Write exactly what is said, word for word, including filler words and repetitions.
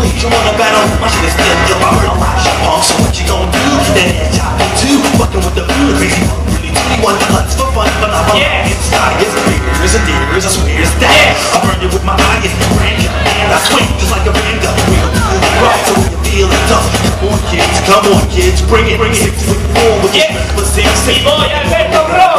hate you wanna battle, my shit is still yo. I heard a lot of shit punk, so what you gon' do? Then headshot me too, fucking with the food. Crazy punk, really twenty-one cuts for fun, but I'm yeah. Inside is beers and deers, I swear it's that. Yeah. I burn you with my eye and brand gun, and I swing just like a handgun. We gon' do it right, so when you feeling tough, come on kids, come on kids, bring it, bring it. Six foot four with yeah. Six, six, boy, Alberto Bro.